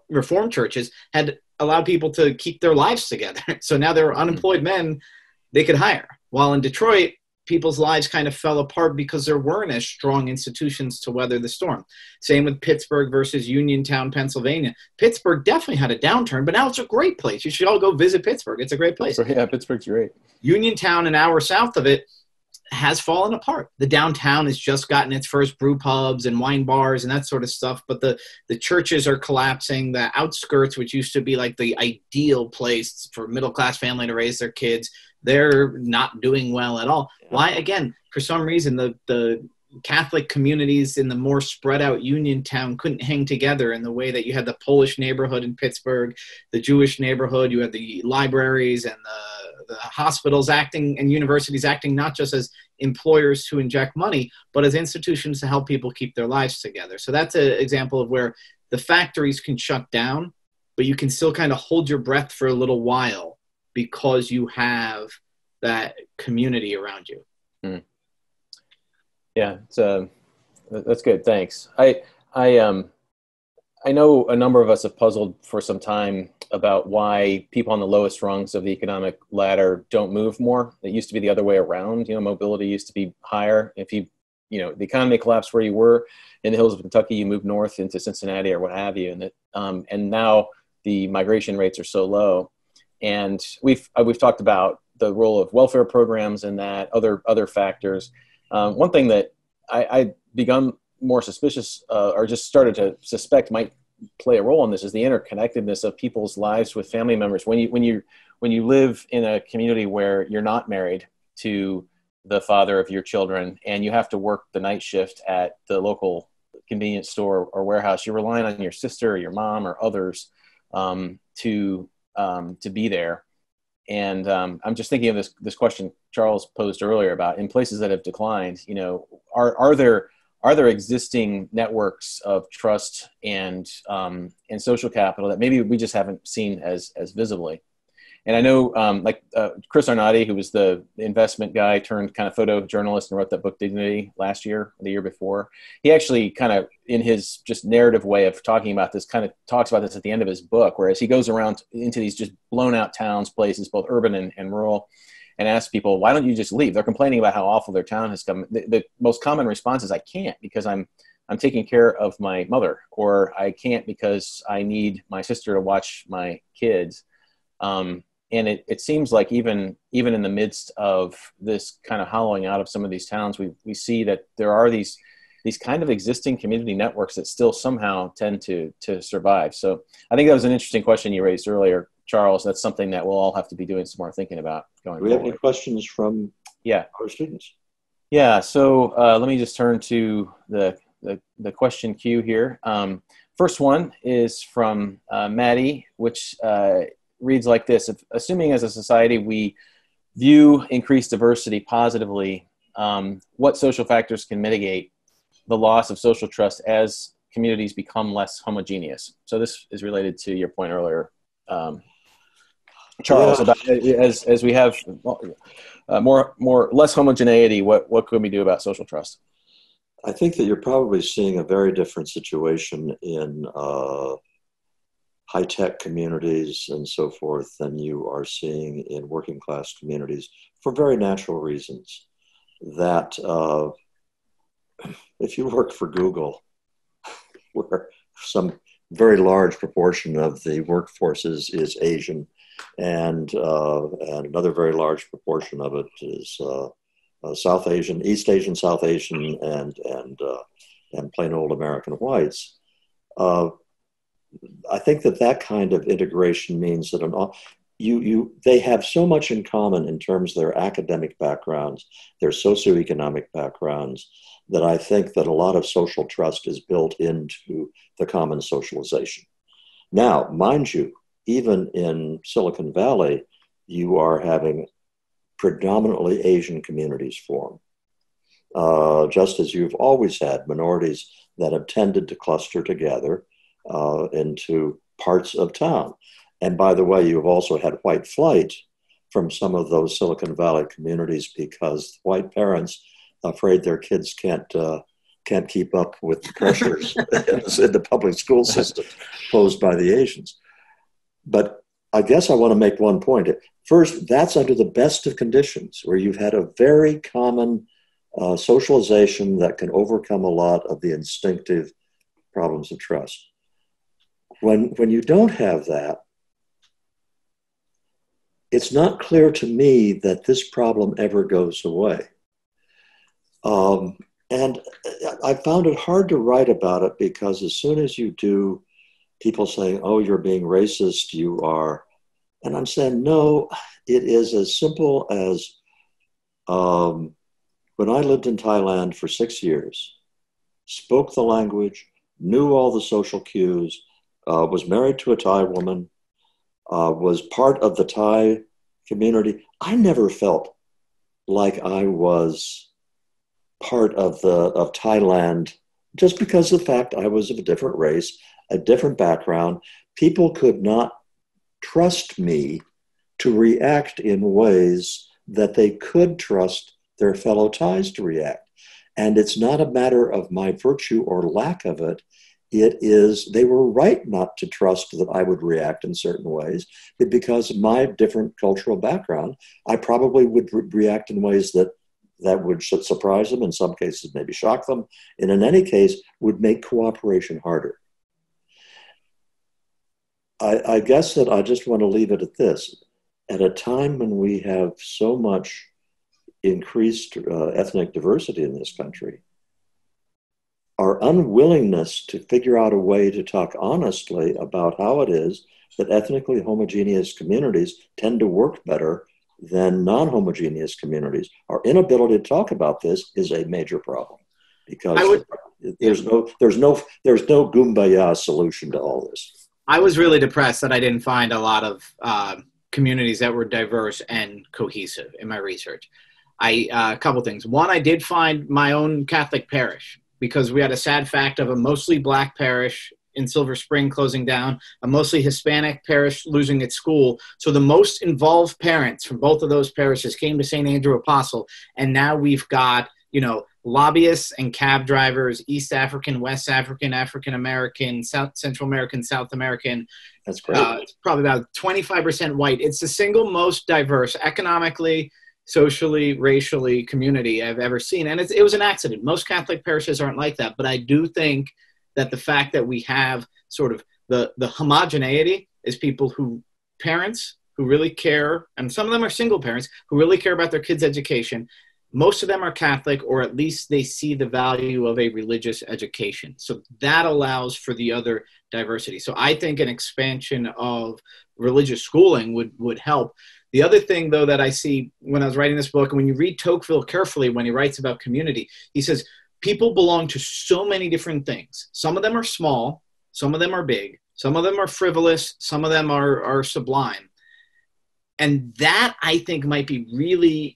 Reformed churches had allowed people to keep their lives together. So now there were unemployed men they could hire. While in Detroit, people's lives kind of fell apart because there weren't as strong institutions to weather the storm. Same with Pittsburgh versus Uniontown, Pennsylvania. Pittsburgh definitely had a downturn, but now it's a great place. You should all go visit Pittsburgh. It's a great place. Yeah, Pittsburgh's great. Uniontown, an hour south of it, has fallen apart. The downtown has just gotten its first brew pubs and wine bars and that sort of stuff, but the churches are collapsing. The outskirts, which used to be like the ideal place for a middle-class family to raise their kids, they're not doing well at all. Why? Again, for some reason, the Catholic communities in the more spread out Uniontown couldn't hang together in the way that you had the Polish neighborhood in Pittsburgh, the Jewish neighborhood, you had the libraries and the hospitals acting and universities acting not just as employers to inject money, but as institutions to help people keep their lives together. So that's an example of where the factories can shut down, but you can still kind of hold your breath for a little while because you have that community around you. Mm. Yeah, that's good. Thanks. I know a number of us have puzzled for some time about why people on the lowest rungs of the economic ladder don't move more. It used to be the other way around. Mobility used to be higher. If the economy collapsed where you were in the hills of Kentucky, you moved north into Cincinnati or what have you, and now the migration rates are so low. And we've talked about the role of welfare programs and that other factors. One thing that I begun more suspicious or just started to suspect might play a role in this is the interconnectedness of people's lives with family members. When you live in a community where you're not married to the father of your children and you have to work the night shift at the local convenience store or warehouse, you're relying on your sister or your mom or others to be there. And I'm just thinking of this question Charles posed earlier about in places that have declined, are there existing networks of trust and social capital that maybe we just haven't seen as visibly? And I know Chris Arnott, who was the investment guy turned kind of photojournalist and wrote that book Dignity last year, the year before, he actually kind of in his just narrative way of talking about this kind of talks about this at the end of his book, whereas he goes around into these just blown out towns, places, both urban and rural, and asks people, why don't you just leave? They're complaining about how awful their town has come. The most common response is, I can't because I'm taking care of my mother, or I can't because I need my sister to watch my kids. And it seems like even in the midst of this kind of hollowing out of some of these towns, we see that there are these kind of existing community networks that still somehow tend to survive. So I think that was an interesting question you raised earlier, Charles. That's something that we'll all have to be doing some more thinking about going forward. Do we have any questions from our students? Yeah, so let me just turn to the question queue here. First one is from Maddie, which reads like this: assuming as a society we view increased diversity positively, what social factors can mitigate the loss of social trust as communities become less homogeneous? So this is related to your point earlier, Charles, about as we have less homogeneity, what can we do about social trust? I think that you're probably seeing a very different situation in high-tech communities and so forth than you are seeing in working class communities for very natural reasons. That if you work for Google, where some very large proportion of the workforce is Asian, and another very large proportion of it is South Asian, East Asian, South Asian, and plain old American whites. I think that kind of integration means that they have so much in common in terms of their academic backgrounds, their socioeconomic backgrounds, that I think that a lot of social trust is built into the common socialization. Now, mind you, even in Silicon Valley, you are having predominantly Asian communities form, just as you've always had minorities that have tended to cluster together into parts of town. And by the way, you've also had white flight from some of those Silicon Valley communities because white parents afraid their kids can't can't keep up with the pressures in the public school system posed by the Asians. But I guess I want to make one point. First, that's under the best of conditions, where you've had a very common socialization that can overcome a lot of the instinctive problems of trust. When you don't have that, it's not clear to me that this problem ever goes away. And I found it hard to write about it because as soon as you do, people saying, oh, you're being racist, you are. And I'm saying, no, it is as simple as when I lived in Thailand for 6 years, spoke the language, knew all the social cues, was married to a Thai woman, was part of the Thai community. I never felt like I was part of Thailand just because of the fact I was of a different race, a different background. People could not trust me to react in ways that they could trust their fellow Thais to react. And it's not a matter of my virtue or lack of it. It is, they were right not to trust that I would react in certain ways, but because of my different cultural background, I probably would react in ways that would surprise them, in some cases maybe shock them, and in any case would make cooperation harder. I guess that I just want to leave it at this. At a time when we have so much increased ethnic diversity in this country, our unwillingness to figure out a way to talk honestly about how it is that ethnically homogeneous communities tend to work better than non-homogeneous communities. Our inability to talk about this is a major problem because there's no Goombaya solution to all this. I was really depressed that I didn't find a lot of communities that were diverse and cohesive in my research. A couple things. One, I did find my own Catholic parish because we had a sad fact of a mostly Black parish in Silver Spring closing down, a mostly Hispanic parish losing its school. So the most involved parents from both of those parishes came to St. Andrew Apostle, and now we've got, lobbyists and cab drivers, East African, West African, African American, Central American, South American. That's great. It's probably about 25% white. It's the single most diverse economically, socially, racially community I've ever seen. And it was an accident. Most Catholic parishes aren't like that. But I do think that the fact that we have sort of the homogeneity is parents who really care, and some of them are single parents who really care about their kids' education. Most of them are Catholic, or at least they see the value of a religious education. So that allows for the other diversity. So I think an expansion of religious schooling would help. The other thing, though, that I see when I was writing this book, and when you read Tocqueville carefully, when he writes about community, he says, people belong to so many different things. Some of them are small, some of them are big, some of them are frivolous, some of them are sublime. And that, I think, might be really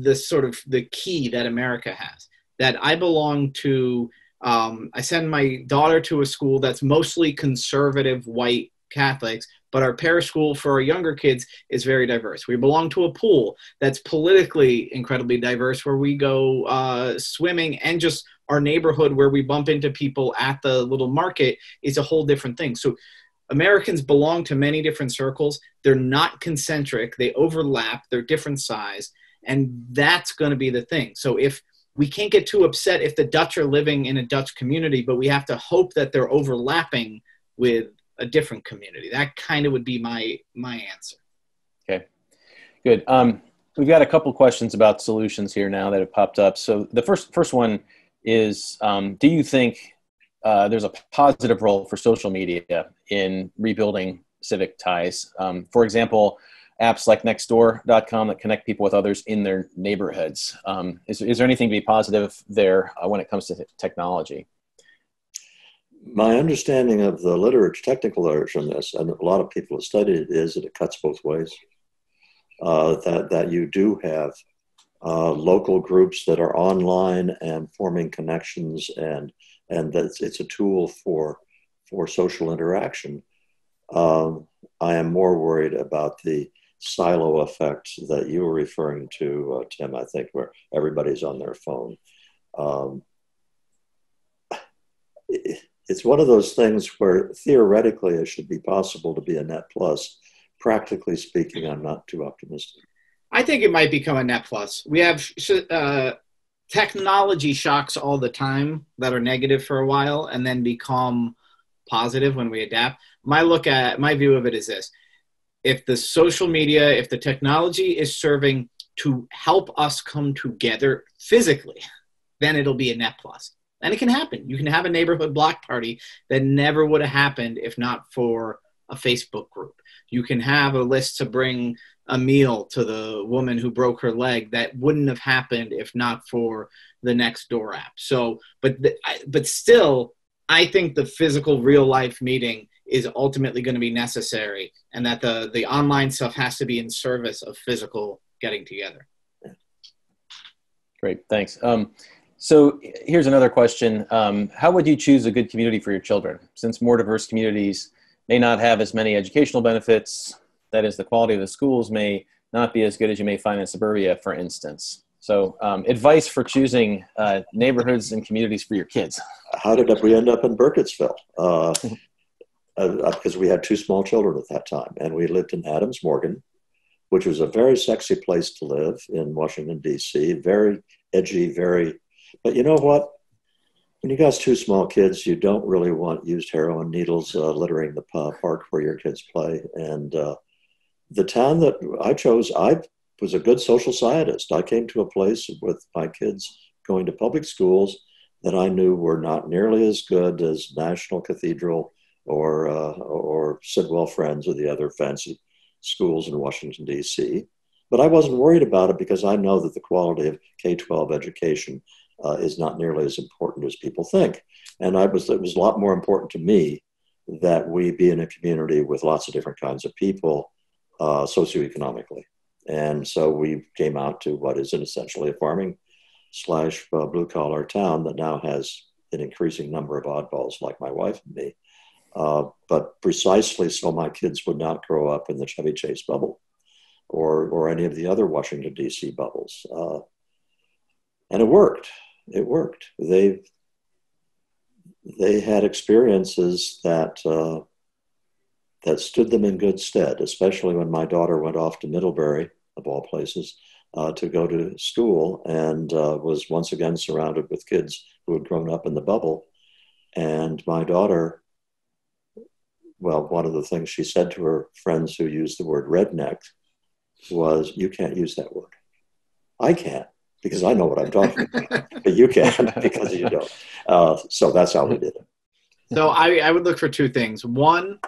the key that America has. That I belong to, I send my daughter to a school that's mostly conservative white Catholics, but our parish school for our younger kids is very diverse. We belong to a pool that's politically incredibly diverse, where we go swimming, and just our neighborhood where we bump into people at the little market is a whole different thing. So Americans belong to many different circles. They're not concentric. They overlap. They're different size. And that's going to be the thing. So if we can't get too upset if the Dutch are living in a Dutch community, but we have to hope that they're overlapping with a different community. That kind of would be my answer. Okay, good. We've got a couple questions about solutions here now that have popped up. So the first one is, do you think there's a positive role for social media in rebuilding civic ties? For example, apps like nextdoor.com that connect people with others in their neighborhoods. Is there anything to be positive there when it comes to technology? My understanding of the technical literature on this, and a lot of people have studied it, is that it cuts both ways. That you do have local groups that are online and forming connections, and that it's a tool for social interaction. I am more worried about the silo effect that you were referring to, Tim, I think, where everybody's on their phone. it's one of those things where theoretically it should be possible to be a net plus. Practically speaking, I'm not too optimistic. I think it might become a net plus. We have technology shocks all the time that are negative for a while and then become positive when we adapt. My view of it is this. If the social media, if the technology is serving to help us come together physically, then it'll be a net plus. And it can happen. You can have a neighborhood block party that never would have happened if not for a Facebook group. You can have a list to bring a meal to the woman who broke her leg that wouldn't have happened if not for the Nextdoor app. So, but still, I think the physical real life meeting is ultimately going to be necessary, and that the online stuff has to be in service of physical getting together. Great, thanks. So here's another question. How would you choose a good community for your children? Since more diverse communities may not have as many educational benefits, that is, the quality of the schools may not be as good as you may find in suburbia, for instance. So advice for choosing neighborhoods and communities for your kids. How did we end up in Burkittsville? Because we had two small children at that time, and we lived in Adams Morgan, which was a very sexy place to live in Washington, D.C., very edgy, but you know what? When you got two small kids, you don't really want used heroin needles littering the park where your kids play. And the town that I chose, I was a good social scientist. I came to a place with my kids going to public schools that I knew were not nearly as good as National Cathedral or Sidwell Friends or the other fancy schools in Washington, D.C. But I wasn't worried about it because I know that the quality of K-12 education is not nearly as important as people think. And it was a lot more important to me that we be in a community with lots of different kinds of people socioeconomically. And so we came out to what is essentially a farming / blue-collar town that now has an increasing number of oddballs like my wife and me. But precisely so my kids would not grow up in the Chevy Chase bubble or any of the other Washington, D.C. bubbles. And it worked. It worked. They had experiences that stood them in good stead, especially when my daughter went off to Middlebury, of all places, to go to school and was once again surrounded with kids who had grown up in the bubble. And my daughter, well, one of the things she said to her friends who used the word redneck was, "You can't use that word." I can't, because I know what I'm talking about, but you can't because you don't. So that's how we did it. So I would look for two things. One,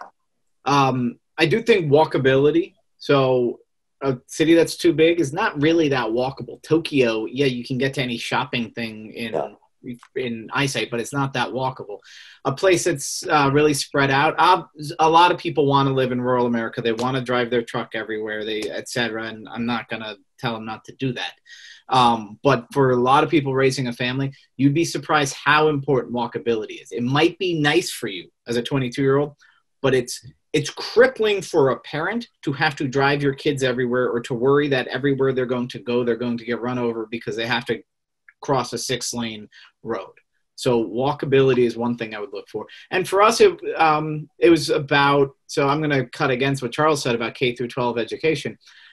I do think walkability. So a city that's too big is not really that walkable. Tokyo, yeah, you can get to any shopping thing in eyesight, but it's not that walkable. A place that's really spread out. A lot of people want to live in rural America. They want to drive their truck everywhere, et cetera. And I'm not going to tell them not to do that. But for a lot of people raising a family, you'd be surprised how important walkability is. It might be nice for you as a 22-year-old, but it's crippling for a parent to have to drive your kids everywhere or to worry that everywhere they're going to go, they're going to get run over because they have to cross a 6-lane road. So walkability is one thing I would look for. And for us, it was about, so I'm going to cut against what Charles said about K through 12 education.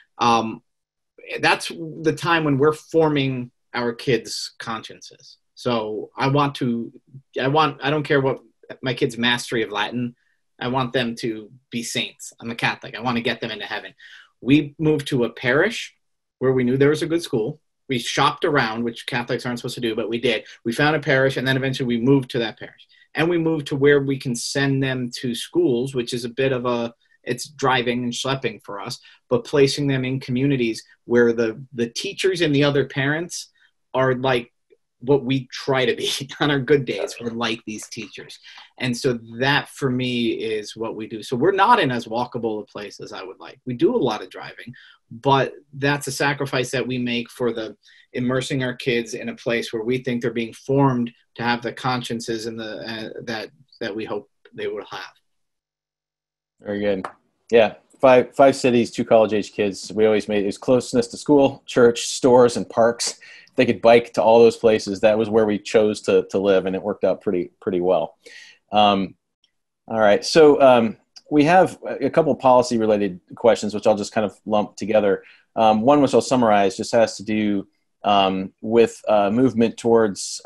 That's the time when we're forming our kids' consciences. So I don't care what my kids' mastery of Latin. I want them to be saints. I'm a Catholic. I want to get them into heaven. We moved to a parish where we knew there was a good school. We shopped around, which Catholics aren't supposed to do, but we did. We found a parish, and then eventually we moved to that parish. And we moved to where we can send them to schools, which is a bit of it's driving and schlepping for us, but placing them in communities where the teachers and the other parents are like what we try to be on our good days. We're like these teachers. And so that for me is what we do. So we're not in as walkable a place as I would like. We do a lot of driving, but that's a sacrifice that we make for the immersing our kids in a place where we think they're being formed to have the consciences and that we hope they will have. Very good. Yeah. Five cities, 2 college-age kids. We always made it was closeness to school, church, stores, and parks. they could bike to all those places. That was where we chose to live, and it worked out pretty well. All right, so we have a couple of policy-related questions, which I'll just kind of lump together. One, which I'll summarize, just has to do with movement towards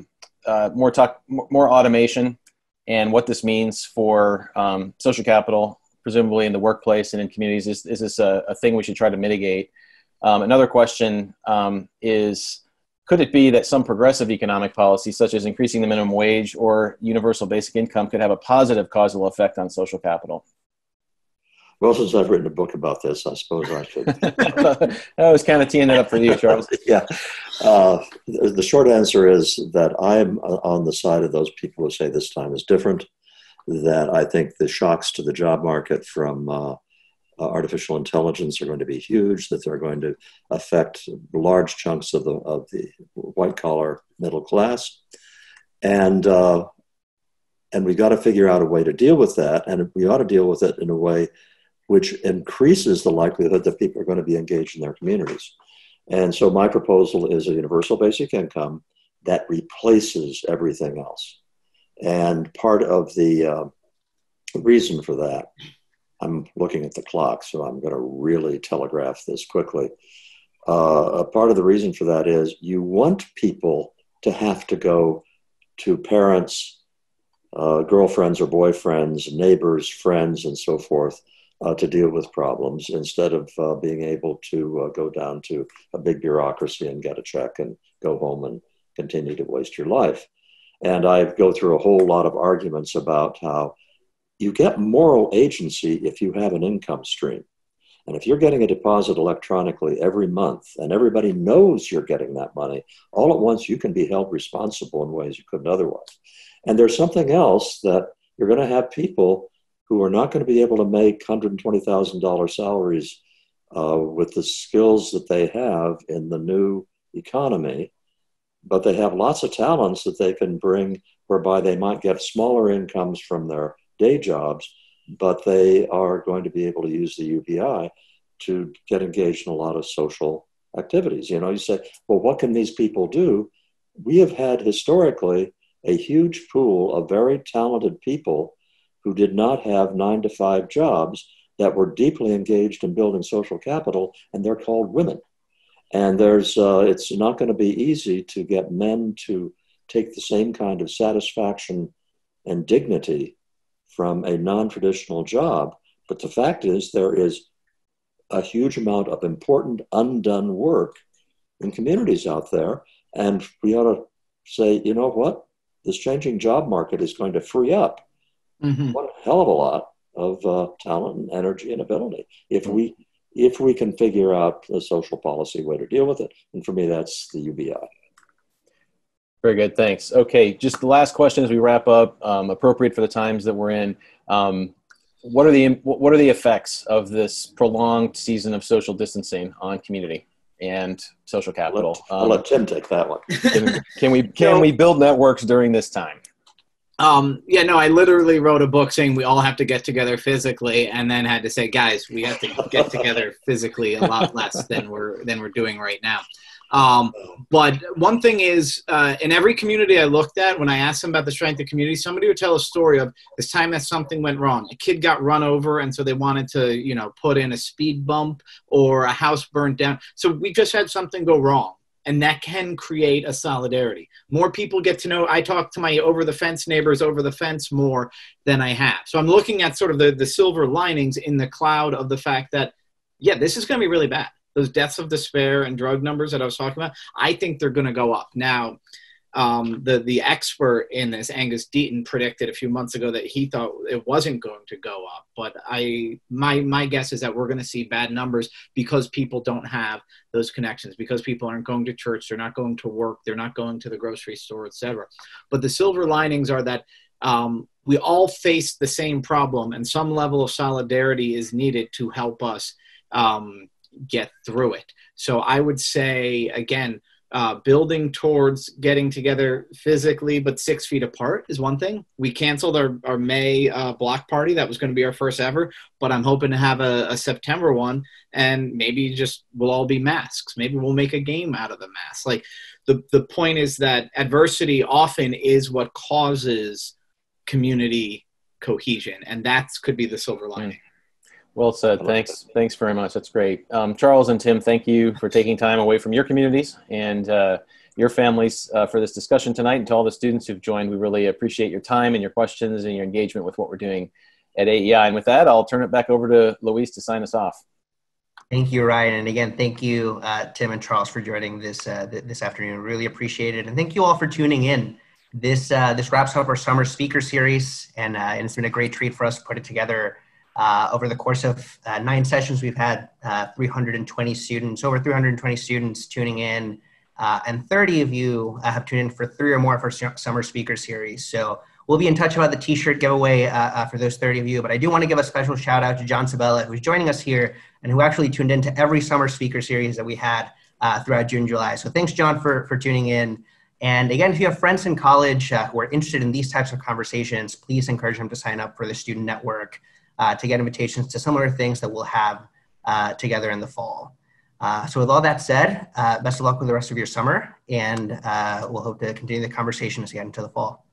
more automation and what this means for social capital, presumably in the workplace and in communities. Is this a thing we should try to mitigate? Another question is, could it be that some progressive economic policy, such as increasing the minimum wage or universal basic income, could have a positive causal effect on social capital? Well, since I've written a book about this, I suppose I should. I was kind of teeing it up for you, Charles. Yeah. The short answer is that I'm on the side of those people who say this time is different, that I think the shocks to the job market from artificial intelligence are going to be huge, that they're going to affect large chunks of the white-collar middle class. And we've got to figure out a way to deal with that, and we ought to deal with it in a way which increases the likelihood that people are going to be engaged in their communities. And so my proposal is a universal basic income that replaces everything else. And part of the reason for that, I'm looking at the clock, so I'm going to really telegraph this quickly. A part of the reason for that is you want people to have to go to parents, girlfriends or boyfriends, neighbors, friends, and so forth, to deal with problems, instead of being able to go down to a big bureaucracy and get a check and go home and continue to waste your life. And I go through a whole lot of arguments about how you get moral agency if you have an income stream. And if you're getting a deposit electronically every month and everybody knows you're getting that money, all at once you can be held responsible in ways you couldn't otherwise. And there's something else, that you're going to have people who are not going to be able to make $120,000 salaries with the skills that they have in the new economy, but they have lots of talents that they can bring, whereby they might get smaller incomes from their day jobs, but they are going to be able to use the UBI to get engaged in a lot of social activities. You know, you say, well, what can these people do? We have had historically a huge pool of very talented people who did not have 9-to-5 jobs that were deeply engaged in building social capital, and they're called women. And it's not going to be easy to get men to take the same kind of satisfaction and dignity from a non-traditional job. But the fact is, there is a huge amount of important undone work in communities out there. And we ought to say, you know what? This changing job market is going to free up one hell of a lot of talent and energy and ability if we can figure out a social policy way to deal with it. And for me, that's the UBI. Very good, thanks. Okay, just the last question as we wrap up, appropriate for the times that we're in. What are the effects of this prolonged season of social distancing on community and social capital? I'll let Tim take that one. Can we build networks during this time? I literally wrote a book saying we all have to get together physically, and then had to say, guys, we have to get together physically a lot less than we're doing right now. But one thing is, in every community I looked at, when I asked them about the strength of community, somebody would tell a story of this time that something went wrong. A kid got run over, and so they wanted to, put in a speed bump, or a house burned down. So we just had something go wrong. And that can create a solidarity. More people get to know. I talk to my over-the-fence neighbors over the fence more than I have. So I'm looking at sort of the silver linings in the cloud of the fact that, yeah, this is going to be really bad. Those deaths of despair and drug numbers that I was talking about, I think they're going to go up. Now, the expert in this, Angus Deaton, predicted a few months ago that he thought it wasn't going to go up. But my guess is that we're going to see bad numbers because people don't have those connections, because people aren't going to church, they're not going to work, they're not going to the grocery store, etc. But the silver linings are that we all face the same problem, and some level of solidarity is needed to help us get through it. So I would say, again, building towards getting together physically, but 6 feet apart is one thing. We canceled our May block party. That was going to be our first ever, but I'm hoping to have a September one, and maybe just we'll all be masks. Maybe we'll make a game out of the mask. Like the point is that adversity often is what causes community cohesion, and that could be the silver lining. Well said. Thanks very much. That's great. Charles and Tim, thank you for taking time away from your communities and your families for this discussion tonight. And to all the students who've joined, we really appreciate your time and your questions and your engagement with what we're doing at AEI. And with that, I'll turn it back over to Luis to sign us off. Thank you, Ryan. And again, thank you, Tim and Charles, for joining this afternoon. Really appreciate it. And thank you all for tuning in. This wraps up our summer speaker series, and it's been a great treat for us to put it together. Over the course of 9 sessions, we've had 320 students, over 320 students tuning in, and 30 of you have tuned in for 3 or more of our summer speaker series. So we'll be in touch about the t-shirt giveaway for those 30 of you, but I do want to give a special shout out to John Sabella, who's joining us here and who actually tuned into every summer speaker series that we had throughout June, July. So thanks, John, for tuning in. And again, if you have friends in college who are interested in these types of conversations, please encourage them to sign up for the Student Network to get invitations to similar things that we'll have together in the fall. So with all that said, best of luck with the rest of your summer, and we'll hope to continue the conversation as we get into the fall.